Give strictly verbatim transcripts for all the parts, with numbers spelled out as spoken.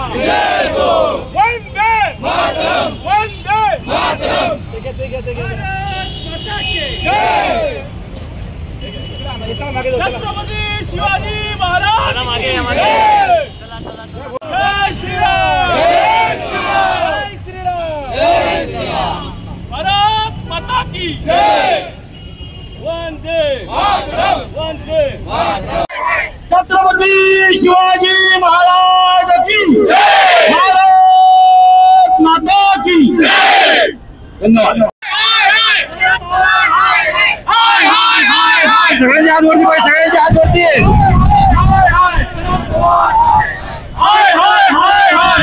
वंदे मातरम, वंदे मातरम। छत्रपती शिवाजी महाराज मागे मागे। जय श्रीराम, जय श्रीराम, जय श्रीराम, जय श्रीराम। भारत माता की जय। वंदे मातरम, वंदे मातरम। छत्रपती शिवाजी महाराज की जय। भारत माता की जय। धन्यवाद। सगळ्यांच्या हातवरती पाहिजे, सगळ्यांच्या हातवरती आहे। हाय हाय हाय हाय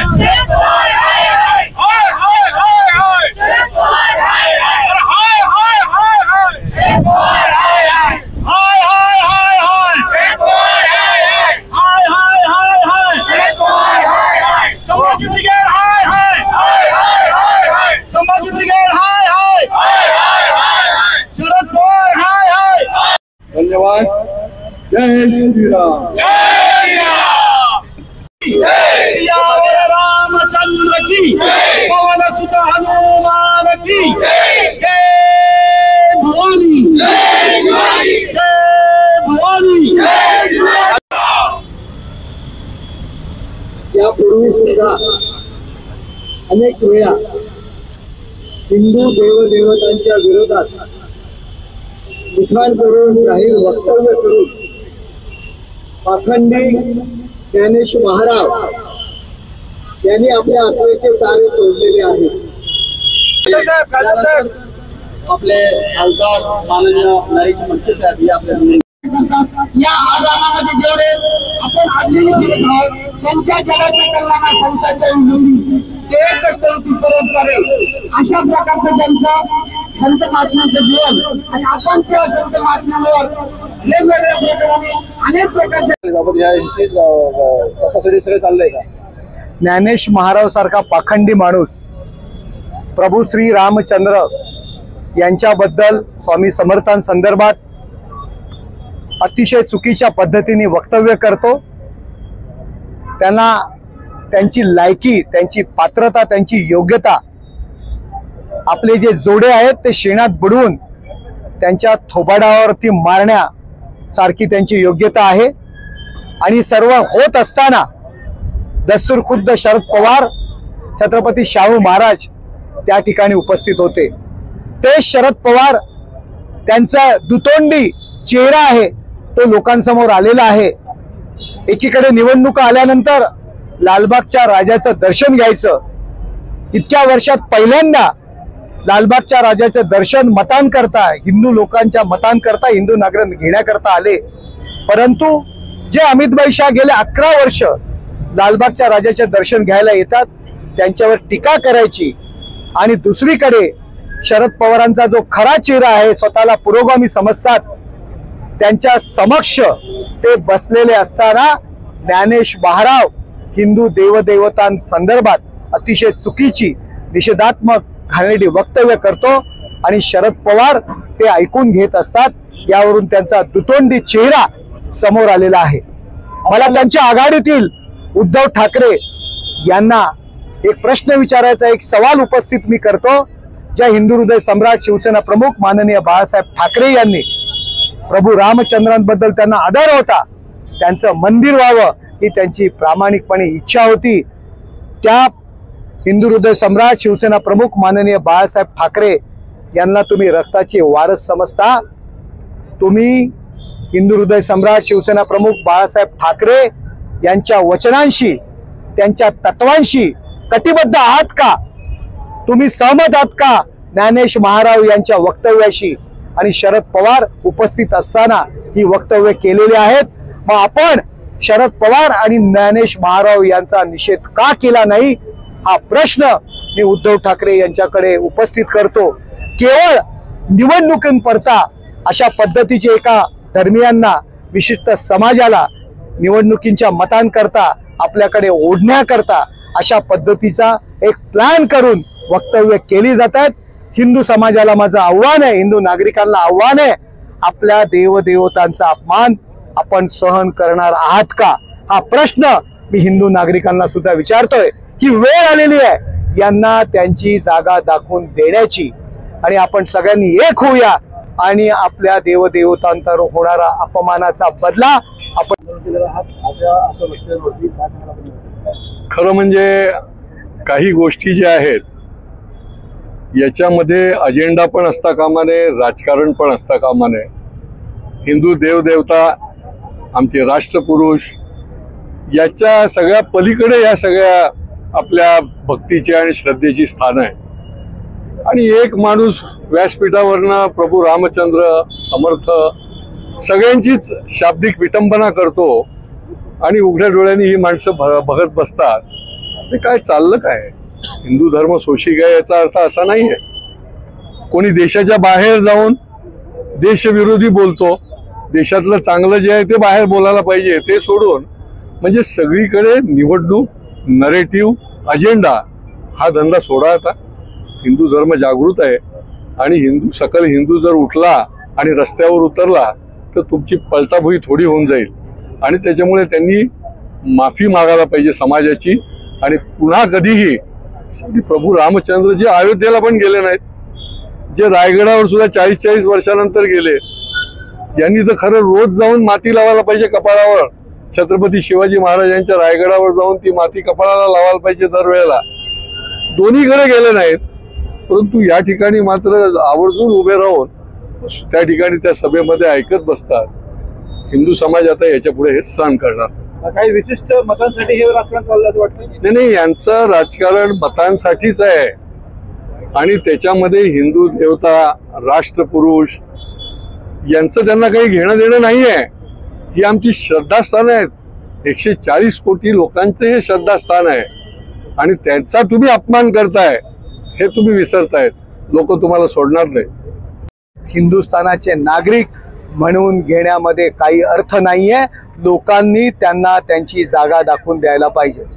संभाजी ब्रिगेड हाय हाय, संभाजी ब्रिगेड हाय हाय, शरद पवार हाय हाय। धन्यवाद। जय श्रीराम, जय श्रीराम, जय सियावर रामचंद्र की, पवन सुत हनुमान की जय। जय भवानी, जय शिवाजी, जय भवानी, जय शिवाजी। यापूर्वी सुद्धा अनेक वेळा हिंदू देवदेवतांच्या विरोधात लिखाण करून, जाहीर वक्तव्य करून पाखंडी ज्ञानेश महाराव यांनी आपल्या आत्म्याचे तारे तोडलेले आहेत। आपले खासदार माननीय नरेश म्हस्के साहेब हे आपल्या समोर या आंदोलनामध्ये जेवढे आपण आलेले आहोत त्यांच्या जगाच्या कल्याणा संतांच्या विनंती ते कष्टवृत्ती परत करेल अशा प्रकारचं त्यांचं संत महात्म्यांचं जीवन आणि आपण त्या संत महात्म्यांवर वेगवेगळ्या प्रकारे अनेक प्रकारचे चाललंय का। ज्ञानेश महाराव सारखा पाखंडी माणूस प्रभू श्री रामचंद्र यांच्याबद्दल स्वामी समर्थांसंदर्भात अतिशय चुकीच्या पद्धतीने वक्तव्य करतो। त्यांना त्यांची लायकी, त्यांची पात्रता, त्यांची योग्यता, आपले जे जोडे आहेत ते शेणात बुडवून त्यांच्या थोबाडावरती मारण्यासारखी त्यांची योग्यता आहे। आणि सर्व होत असताना दस्तूर खुद्द शरद पवार, छत्रपती शाहू महाराज त्या ठिकाणी उपस्थित होते। ते शरद पवार त्यांचा दुतोंडी चेहरा आहे तो लोकांसमोर आलेला आहे। एकीकडे निवडणुका आल्यानंतर लालबागच्या राजाचं दर्शन घ्यायचं, इतक्या वर्षात पहिल्यांदा लालबागच्या राजाचं दर्शन मतांकरता, हिंदू लोकांच्या मतांकरता, हिंदू नागरिक घेण्याकरता आले। परंतु जे अमितभाई शाह गेले अकरा वर्ष लालबागच्या राजाचे दर्शन घ्यायला येतात त्यांच्यावर टीका करायची आणि दुसरीकडे शरद पवारांचा जो खरा चेहरा आहे, स्वतःला पुरोगामी समजतात, त्यांच्या समक्ष ते बसलेले असताना ज्ञानेश महाराव हिंदू देवदेवतांसंदर्भात अतिशय चुकीची निषेधात्मक घाणेरडी वक्तव्य करतो आणि शरद पवार ते ऐकून घेत असतात। यावरून त्यांचा दुतोंडी चेहरा समोर आलेला आहे। मला त्यांच्या आघाडीतील उद्धव ठाकरे यांना एक प्रश्न विचारायचा, एक सवाल उपस्थित मी करतो। ज्या हिंदू हृदय सम्राट शिवसेना प्रमुख माननीय बाळासाहेब ठाकरे यांनी प्रभू रामचंद्रांबद्दल त्यांना आदर होता, त्यांचं मंदिर व्हावं ही त्यांची प्रामाणिकपणे इच्छा होती। त्या हिंदू हृदय सम्राट शिवसेना प्रमुख माननीय बाळासाहेब ठाकरे यांना तुम्ही रक्ताचे वारस समजता। तुम्ही हिंदू हृदय सम्राट शिवसेना प्रमुख बाळासाहेब ठाकरे यांच्या वचनांशी, त्यांच्या तत्वांशी कटिबद्ध आहात का? तुम्ही सहमत आहात का ज्ञानेश महाराव यांच्या वक्तव्याशी? आणि शरद पवार उपस्थित असताना ही वक्तव्य केलेली आहेत, मग आपण शरद पवार आणि ज्ञानेश महाराव यांचा निषेध का केला नाही हा प्रश्न मी उद्धव ठाकरे यांच्याकडे उपस्थित करतो। केवळ निवडणुकींपुरता अशा पद्धतीचे एका धर्मियांना, विशिष्ट समाजाला निवडणुकींच्या मतांकरता आपल्याकडे ओढण्याकरता अशा पद्धतीचा एक प्लॅन करून वक्तव्य केली जातात। हिंदू समाजाला माझं आव्हान आहे, हिंदू नागरिकांना आव्हान आहे, आपल्या देवदेवतांचा अपमान आपण सहन करणार आहात का हा प्रश्न मी हिंदू नागरिकांना सुद्धा विचारतोय की वेळ आलेली आहे यांना त्यांची जागा दाखवून देण्याची, आणि आपण सगळ्यांनी एक होऊया आणि आपल्या देवदेवतांतर होणारा अपमानाचा बदला आपण. खरं म्हणजे काही गोष्टी ज्या आहेत याच्यामध्ये अजेंडा पण असता कामा नये, राजकारण पण असता कामा नये. हिंदू देवदेवता, आमचे राष्ट्रपुरुष याच्या सगळ्या पलीकडे या सगळ्या आपल्या भक्तीची आणि श्रद्धेची स्थान आहे. आणि एक माणूस व्यासपीठावरनं प्रभू रामचंद्र समर्थ सगळ्यांचीच शाब्दिक विटंबना करतो आणि उघड्या डोळ्यांनी ही माणसं बघत बसतात. ते काय चाललं काय? हिंदू धर्म सोशिक आहे याचा अर्थ असा नाही आहे. कोणी देशाच्या बाहेर जाऊन देशविरोधी बोलतो, देशातलं चांगलं जे आहे ते बाहेर बोलायला पाहिजे, ते सोडून म्हणजे सगळीकडे निवडणूक, नरेटिव्ह, अजेंडा हा धंदा सोडा. आता हिंदू धर्म जागृत आहे आणि हिंदू सकल हिंदू जर उठला आणि रस्त्यावर उतरला तर तुमची पलटाभुई थोडी होऊन जाईल. आणि त्याच्यामुळे त्यांनी माफी मागायला पाहिजे समाजाची. आणि पुन्हा कधीही प्रभू रामचंद्र जे अयोध्येला पण गेले नाहीत, जे रायगडावर सुद्धा चाळीस चाळीस वर्षानंतर गेले, यांनी तर खरं रोज जाऊन माती लावायला पाहिजे कपाळावर. छत्रपती शिवाजी महाराजांच्या रायगडावर जाऊन ती माती कपाळाला लावायला पाहिजे दरवेळेला. दोन्हीकडे गेले नाहीत, परंतु या ठिकाणी मात्र आवर्जून उभे राहून त्या ठिकाणी त्या सभेमध्ये ऐकत बसतात. हिंदू समाज आता याच्या पुढे हेच सहन करणार. काही विशिष्ट मतांसाठी हे राजकारण चाललं असं वाटतं? नाही नाही, यांचं राजकारण मतांसाठीच आहे आणि त्याच्यामध्ये हिंदू देवता, राष्ट्रपुरुष यांचं त्यांना काही घेणं देणं नाही आहे. ही आमची श्रद्धास्थान आहेत. एकशे चाळीस कोटी लोकांचं हे श्रद्धास्थान आहे आणि त्यांचा तुम्ही अपमान करताय हे तुम्ही विसरतायत. लोक तुम्हाला सोडणार नाही. हिंदुस्थानाचे नागरिक म्हणून घेण्यामध्ये काही अर्थ नाहीये. लोकांनी त्यांना त्यांची जागा दाखवून द्यायला पाहिजे.